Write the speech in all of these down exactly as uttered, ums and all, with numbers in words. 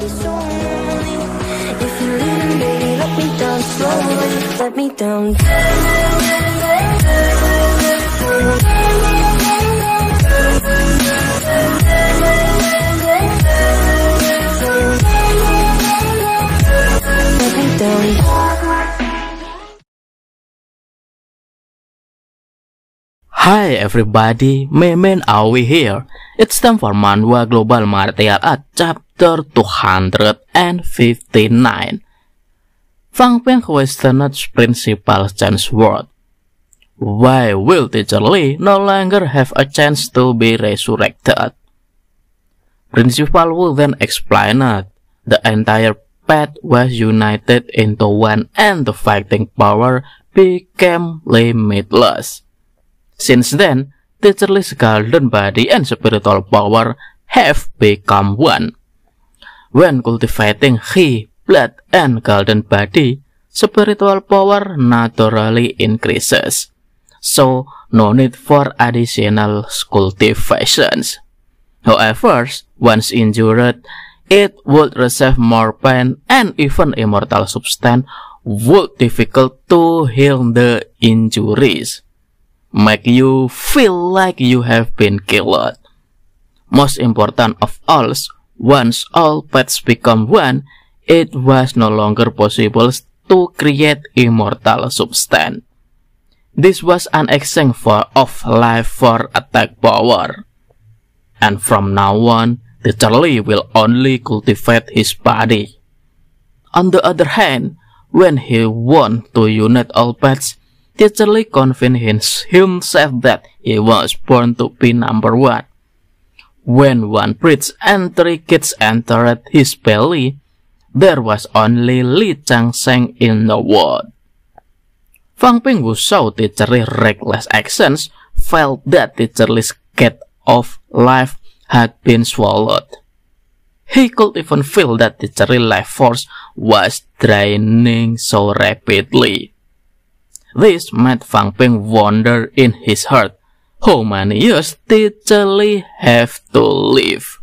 be so lonely. If you're leaving, baby, let me down slowly. Let me down. Let me down. Hi everybody, Memen Awi here. It's time for Manhwa Global Martial Art Chapter two hundred fifty-nine. Fang Peng questioned Principal Chan's word. Why will Teacher Lee no longer have a chance to be resurrected? Principal Wu then explained that the entire path was united into one and the fighting power became limitless. Since then, Teacher Lee's golden body and spiritual power have become one. When cultivating Qi, blood, and golden body, spiritual power naturally increases. So, no need for additional cultivations. However, once injured, it would receive more pain and even immortal substance would difficult to heal the injuries. Make you feel like you have been killed. Most important of all, once all paths become one, it was no longer possible to create immortal substance. This was an exchange for of life for attack power. And from now on, Teacher Lee will only cultivate his body. On the other hand, when he want to unite all paths, Teacher Lee convinced himself that he was born to be number one. When one bridge and three kids entered his belly, there was only Li Changsheng in the world. Fang Peng, who saw Teacher Lee's reckless actions, felt that Teacher Lee's cat of life had been swallowed. He could even feel that Teacher Lee's life force was draining so rapidly. This made Fang Peng wonder in his heart, how many years Teacher Lee have to live?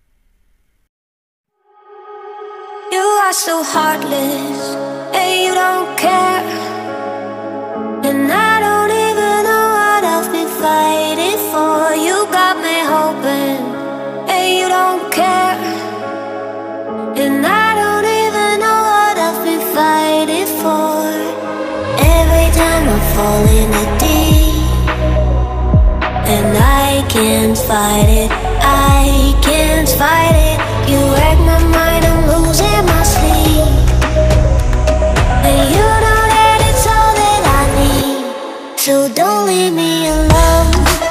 You are so heartless, and you don't care. And I don't even know what I've been fighting for. You got me hoping, and you don't care. And I don't even know what I've been fighting for. Every time I fall in the deep, and I can't fight it, I can't fight it. You wreck my mind, I'm losing my sleep. And you know that it's all that I need, so don't leave me alone.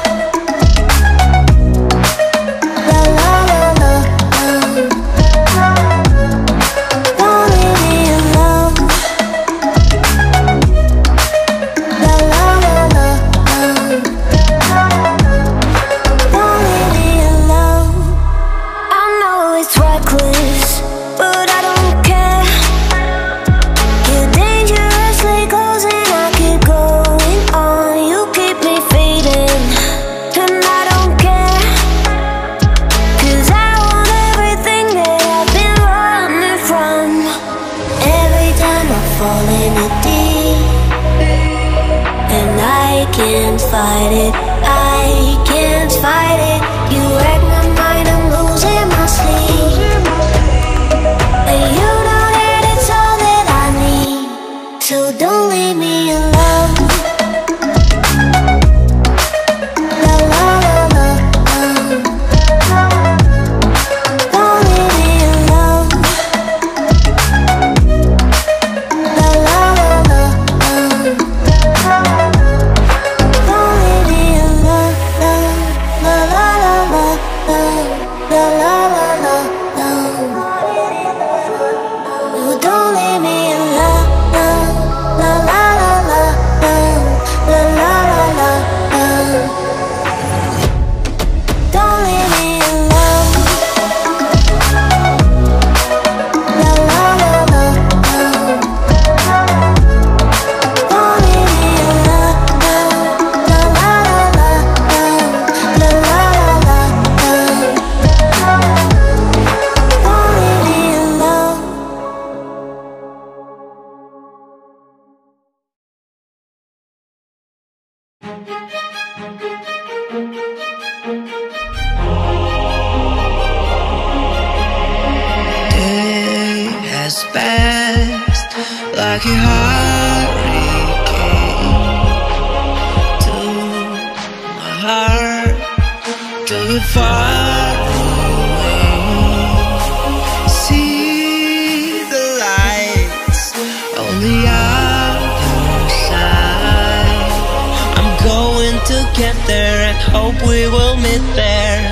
La la la la, don't leave me alone. La la la la, don't leave me alone. I know it's reckless, but I don't care. You're dangerously close and I keep going on. You keep me fading, and I don't care. Cause I want everything that I've been running from. Every time I fall in the deep, and I can't fight it, I can't fight it. You wreck my mind, I'm losing my sleep. And you know that it's all that I need, so don't leave me alone. La la la la, don't leave me alone. La la la la, don't leave me alone. La la has passed like a hurricane to my heart, took it far away. See the lights on the other side. I'm going to get there and hope we will meet there.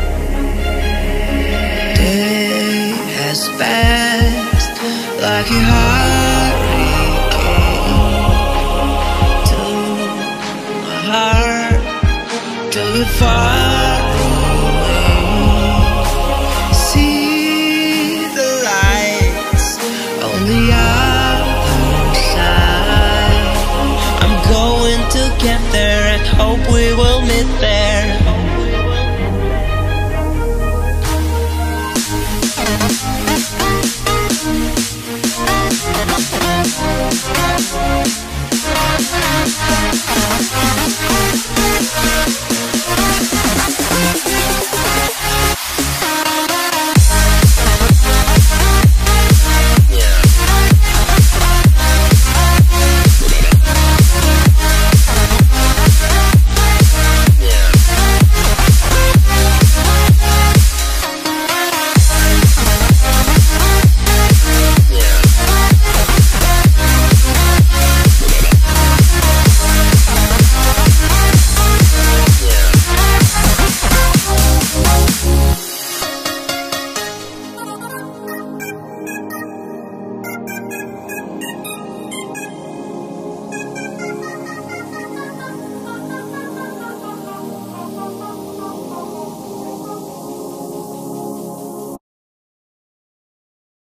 Fast like a